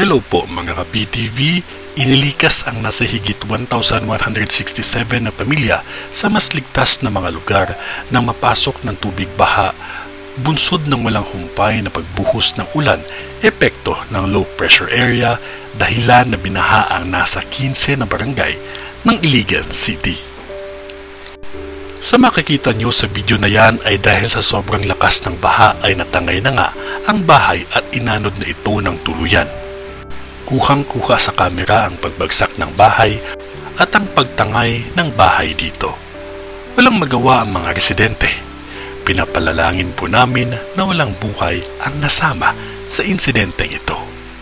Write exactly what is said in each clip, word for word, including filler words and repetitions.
Hello po mga ka-P T V, inilikas ang nasa higit one thousand one hundred sixty-seven na pamilya sa mas ligtas na mga lugar nang mapasok ng tubig baha, bunsod ng walang humpay na pagbuhos ng ulan, epekto ng low pressure area, dahilan na binaha ang nasa fifteen na barangay ng Iligan City. Sa makikita nyo sa video na yan ay dahil sa sobrang lakas ng baha ay natangay na nga ang bahay at inanod na ito ng tuluyan. Kuhang-kuha sa kamera ang pagbagsak ng bahay at ang pagtangay ng bahay dito. Walang magawa ang mga residente. Pinapalalangin po namin na walang buhay ang nasama sa insidenteng ito.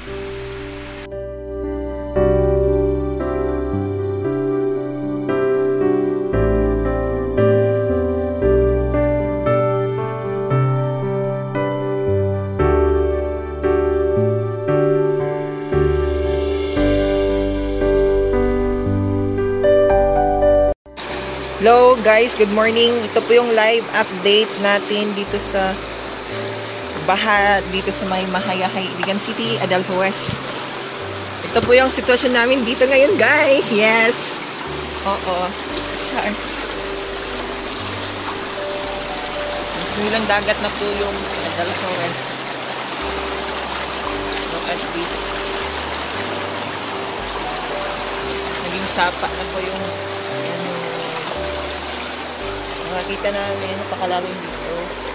Hello guys, good morning. Ito po yung live update natin dito sa baha dito sa may Mahayahay, Iligan City, Adelpho West. Ito po yung sitwasyon namin dito ngayon guys. Yes. Oo. Char. Silang dagat na po yung Adelpho West. Look at this. Naging sapa na po yung makikita namin napakalalim dito.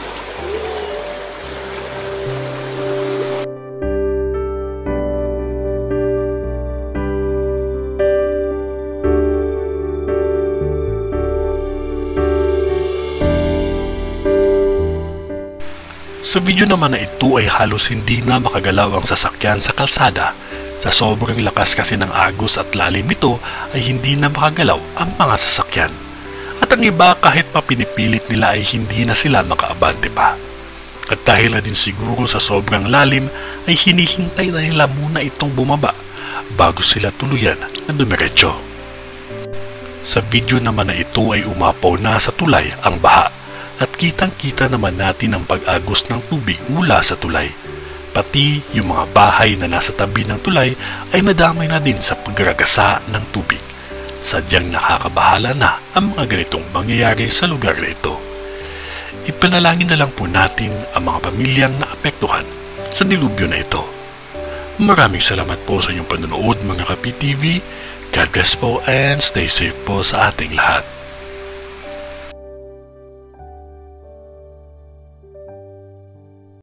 Sa video naman na ito ay halos hindi na makagalaw ang sasakyan sa kalsada. Sa sobrang lakas kasi ng agos at lalim nito ay hindi na makagalaw ang mga sasakyan. At ang iba kahit pa pinipilit nila ay hindi na sila makaabante pa. At dahil na din siguro sa sobrang lalim ay hinihintay na nila muna itong bumaba bago sila tuluyan na dumiretso. Sa video naman na ito ay umapaw na sa tulay ang baha at kitang-kita naman natin ang pag-agos ng tubig mula sa tulay. Pati yung mga bahay na nasa tabi ng tulay ay nadamay na din sa pagragasa ng tubig. Sadyang nakakabahala na ang mga ganitong mangyayari sa lugar na ito. Ipanalangin na lang po natin ang mga pamilyang naapektuhan sa dilubyo na ito. Maraming salamat po sa inyong panonood mga ka-P T V. God bless po and stay safe po sa ating lahat.